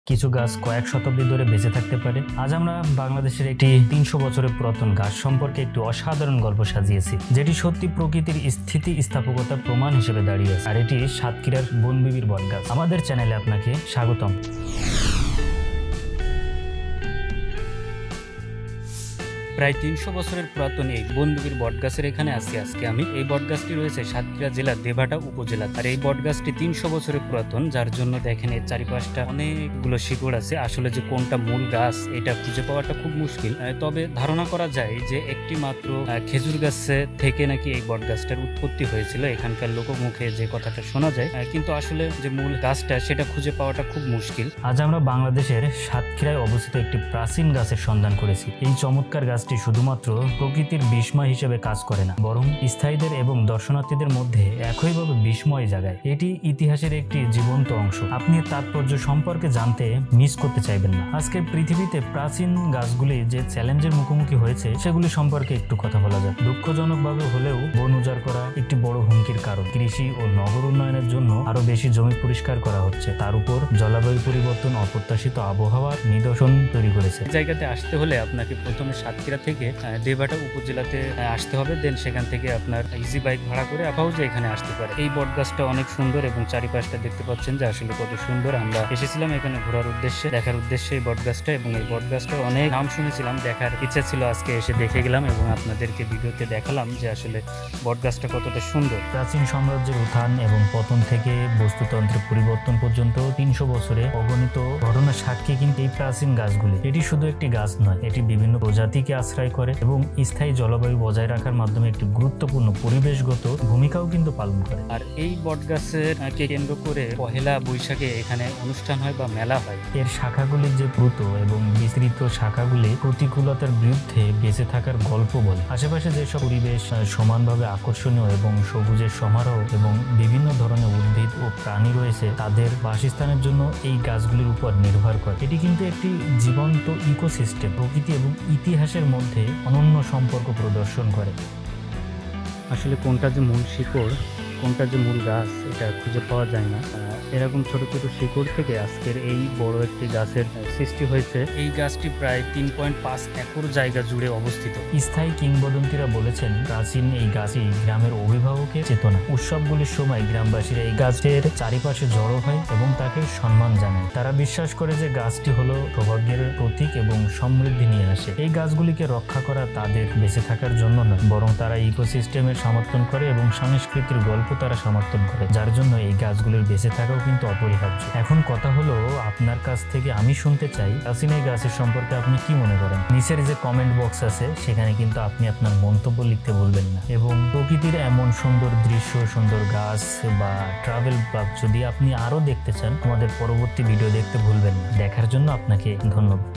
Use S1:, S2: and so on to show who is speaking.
S1: কিছু গাছ কয়েক শতাব্দী ধরে বেঁচে থাকতে পারে। আজ আমরা বাংলাদেশের একটি ৩০০ বছরের পুরাতন গাছ সম্পর্কে একটি অসাধারণ গল্প সাজিয়েছি, যেটি সত্যি প্রকৃতির স্থিতি স্থাপকতার প্রমাণ হিসেবে দাঁড়িয়ে আছে। আর এটি সাতক্ষীরার বনবিবির বটগাছ। আমাদের চ্যানেলে আপনাকে স্বাগতম। প্রায় ৩০০ বছরের পুরাতন এই বনবিবির বটগাছের এখানে আছি আজকে আমি। এই বটগাছটি রয়েছে সাতক্ষীরা জেলার দেভাটা উপজেলা। আর এই বটগাছটি ৩০০ বছরের পুরাতন, যার জন্য দেখেন এর চারিপাশটা অনেকগুলো শিকড় আছে। আসলে যে কোনটা মূল গাছ এটা খুঁজে পাওয়াটা খুব মুশকিল, তবে ধারণা করা যায় যে একটি মাত্র খেজুর গাছে থেকে নাকি এই বটগাছটার উৎপত্তি হয়েছিল। এখানকার লোকমুখে যে কথাটা শোনা যায়, কিন্তু আসলে যে মূল গাছটা সেটা খুঁজে পাওয়াটা খুব মুশকিল। আজ আমরা বাংলাদেশের সাতক্ষীরায় অবস্থিত একটি প্রাচীন গাছের সন্ধান করেছি। এই চমৎকার গাছটি শুধুমাত্র প্রকৃতির বিস্ময় হিসেবে কাজ করে না, বরং স্থায়ীদের এবং দর্শনার্থীদের মধ্যে একইভাবে বিস্ময় জাগায়। এটি ইতিহাসের একটি জীবন্ত অংশ। আপনি তাৎপর্য সম্পর্কে জানতে মিস করতে চাইবেন না। আজকে পৃথিবীতে প্রাচীন গাছগুলি যে চ্যালেঞ্জের মুখোমুখি হয়েছে সেগুলি সম্পর্কে একটু কথা বলা যায়। দুঃখজনকভাবে হলেও বন উজাড় করা একটি বড় হুমকির কারণ। কৃষি ও নগর উন্নয়নের জন্য আরো বেশি জমি পরিষ্কার করা হচ্ছে। তার উপর জলবায়ু পরিবর্তন অপ্রত্যাশিত আবহাওয়ার নিদর্শন তৈরি করেছে। জায়গাতে আসতে হলে আপনাকে প্রথমে সাতক্ষীরা থেকে দেভাটা উপজেলাতে আসতে হবে। দেন সেখান থেকে আপনার ইজি বাইক ভাড়া করে সহজে এখানে আসতে পারে। এই বটগাছটা অনেক সুন্দর এবং চারিপাশটা দেখতে পাচ্ছেন যে আসলে কত সুন্দর। আমরা এসেছিলাম এখানে ঘোরার উদ্দেশ্যে, দেখার উদ্দেশ্যে এই বটগাছটা, এবং এই বটগাছটার অনেক নাম শুনেছিলাম, দেখার ইচ্ছা ছিল। আজকে এসে দেখে গেলাম এবং আপনাদেরকে ভিডিওতে দেখালাম যে আসলে বটগাছটা কতটা সুন্দর। প্রাচীন সাম্রাজ্যের উত্থান এবং পতন থেকে বস্তুতন্ত্রের পরিবর্তন পর্যন্ত ৩০০ বছরে অগণিত ঘটনার সাক্ষী কিন্তু এই প্রাচীন গাছগুলি। এটি শুধু একটি গাছ নয়, এটি বিভিন্ন প্রজাতিকে আশ্রয় করে এবং স্থায়ী জলবায়ু বজায় রাখার মাধ্যমে একটি গুরুত্বপূর্ণ পরিবেশগত ভূমিকাও কিন্তু পালন করে। আর এই বটগাছের কেন্দ্র করে পহেলা বৈশাখে এখানে অনুষ্ঠান হয় বা মেলা হয়। এর শাখাগুলির যে দ্রুত এবং বিস্তৃত শাখাগুলি প্রতিকূলতার বিরুদ্ধে বেঁচে থাকার গল্প বলে। আশেপাশে যেসব পরিবেশ সমানভাবে আকর্ষণীয় এবং সবুজের সমারোহ এবং বিভিন্ন ধরনের উদ্ভিদ ও প্রাণী রয়েছে, তাদের বাসস্থানের জন্য এই গাছগুলির উপর নির্ভর করে। এটি কিন্তু একটি জীবন্ত ইকোসিস্টেম, প্রকৃতি এবং ইতিহাসের মধ্যে অনন্য সম্পর্ক প্রদর্শন করে। আসলে কোনটা যে মূল শিকড়, কোনটা যে মূল গাছ, এটা খুঁজে পাওয়া যায় না। এরকম ছোট ছোট শিকড় থেকে আজকের এই বড় একটি গাছের সৃষ্টি হয়েছে। এই গাছটি প্রায় ৩.৫ একর জায়গা জুড়ে অবস্থিত। স্থায়ী কিংবদন্তীরা বলেছেন, প্রাচীন এই গাছই গ্রামের অভিভাবকের চেতনা। উৎসবগুলির সময় গ্রামবাসীরা এই গাছের চারিপাশে জড়ো হয় এবং তাকে সম্মান জানায়। তারা বিশ্বাস করে যে গাছটি হলো সৌভাগ্যের প্রতীক এবং সমৃদ্ধি নিয়ে আসে। এই গাছগুলিকে রক্ষা করা তাদের বেঁচে থাকার জন্য নয়, বরং তারা ইকোসিস্টেমের সমর্থন করে এবং সংস্কৃতির গল্প তারা সমর্থন করে, যার জন্য এই গাছগুলির বেঁচে থাকাও কিন্তু অপরিহার্য। এখন কথা হলো, আপনার কাছ থেকে আমি শুনতে চাই, প্রাচীন এই গাছের সম্পর্কে আপনি কি মনে করেন? নিচের যে কমেন্ট বক্স আছে সেখানে কিন্তু আপনি আপনার মন্তব্য লিখতে ভুলবেন না। এবং প্রকৃতির এমন সুন্দর দৃশ্য, সুন্দর গাছ বা ট্রাভেল ব্লগ যদি আপনি আরো দেখতে চান, আমাদের পরবর্তী ভিডিও দেখতে ভুলবেন না। দেখার জন্য আপনাকে ধন্যবাদ।